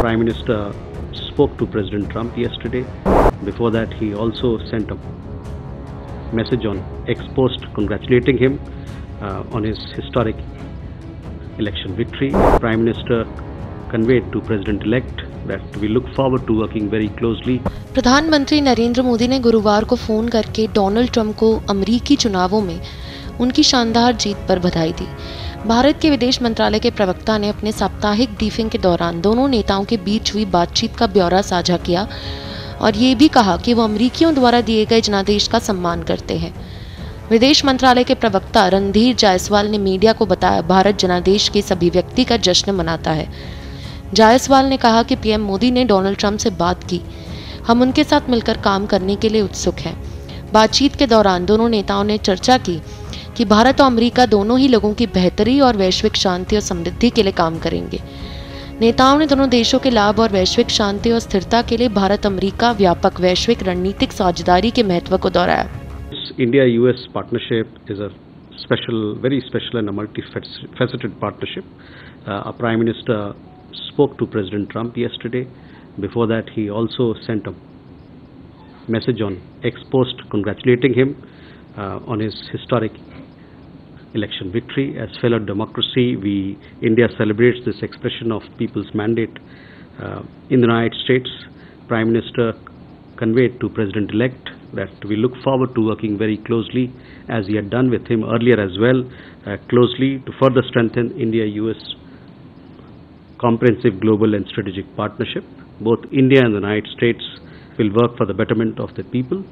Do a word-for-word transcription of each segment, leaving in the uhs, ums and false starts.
Prime Minister spoke to President Trump yesterday. Before that, he also sent a message on X post congratulating him uh, on his historic election victory. Prime Minister conveyed to President-elect that we look forward to working very closely. प्रधानमंत्री नरेंद्र मोदी ने गुरुवार को phone करके Donald Trump को अमेरिकी चुनावों में उनकी शानदार जीत पर बधाई दी। भारत के विदेश मंत्रालय के प्रवक्ता ने अपने साप्ताहिक ब्रीफिंग के दौरान दोनों नेताओं के बीच हुई बातचीत का ब्यौरा साझा किया और ये भी कहा कि वो अमेरिकियों द्वारा दिए गए जनादेश का सम्मान करते हैं। विदेश मंत्रालय के प्रवक्ता रणधीर जायसवाल ने मीडिया को बताया, भारत जनादेश के सभी व्यक्ति का जश्न मनाता है। जायसवाल ने कहा कि पीएम मोदी ने डोनाल्ड ट्रंप से बात की, हम उनके साथ मिलकर काम करने के लिए उत्सुक हैं। बातचीत के दौरान दोनों नेताओं ने चर्चा की कि भारत और अमेरिका दोनों ही लोगों की बेहतरी और वैश्विक शांति और समृद्धि के लिए काम करेंगे। नेताओं ने दोनों देशों के लाभ और वैश्विक शांति और स्थिरता के लिए भारत अमेरिका व्यापक वैश्विक रणनीतिक साझेदारी के महत्व को दोहराया। India U S partnership is a special, very special and a multifaceted partnership. Uh, our Prime Minister spoke to President Trump yesterday. Before that, he also sent a message on X post congratulating him uh, on his historic election victory. As fellow democracy, we India celebrates this expression of people's mandate uh, in the United States. Prime Minister conveyed to President-elect that we look forward to working very closely, as he had done with him earlier as well, uh, closely to further strengthen India U S comprehensive global and strategic partnership. Both India and the United States will work for the betterment of the people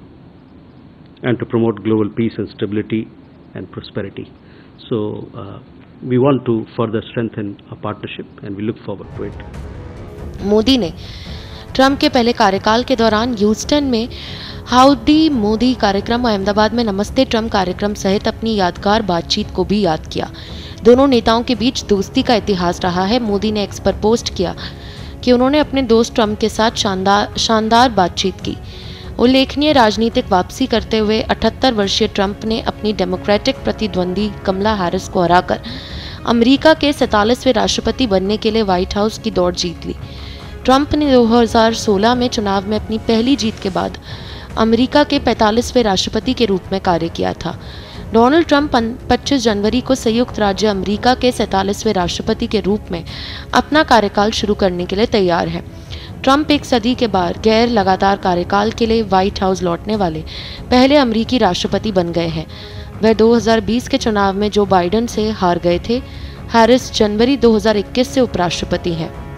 and to promote global peace and stability and prosperity. So uh, we want to further strengthen our partnership and we look forward to it. Modi ने Trump के पहले कार्यकाल के दौरान Houston में howdy Modi कार्यक्रम और अहमदाबाद में नमस्ते ट्रंप कार्यक्रम सहित अपनी यादगार बातचीत को भी याद किया। दोनों नेताओं के बीच दोस्ती का इतिहास रहा है। मोदी ने एक्स पर पोस्ट किया कि उन्होंने अपने दोस्त ट्रंप के साथ शानदार शानदार बातचीत की। उल्लेखनीय राजनीतिक वापसी करते हुए अठहत्तर वर्षीय ट्रंप ने अपनी डेमोक्रेटिक प्रतिद्वंदी कमला हैरिस को हराकर अमेरिका के सैंतालीसवें राष्ट्रपति बनने के लिए व्हाइट हाउस की दौड़ जीत ली। ट्रंप ने दो हज़ार सोलह में चुनाव में अपनी पहली जीत के बाद अमेरिका के पैंतालीसवें राष्ट्रपति के रूप में कार्य किया था। डोनाल्ड ट्रंप पच्चीस जनवरी को संयुक्त राज्य अमेरिका के सैंतालीसवें राष्ट्रपति के रूप में अपना कार्यकाल शुरू करने के लिए तैयार है। ट्रंप एक सदी के बाद गैर लगातार कार्यकाल के लिए व्हाइट हाउस लौटने वाले पहले अमेरिकी राष्ट्रपति बन गए हैं। वह दो हज़ार बीस के चुनाव में जो बाइडेन से हार गए थे। हैरिस जनवरी दो हज़ार इक्कीस से उपराष्ट्रपति हैं।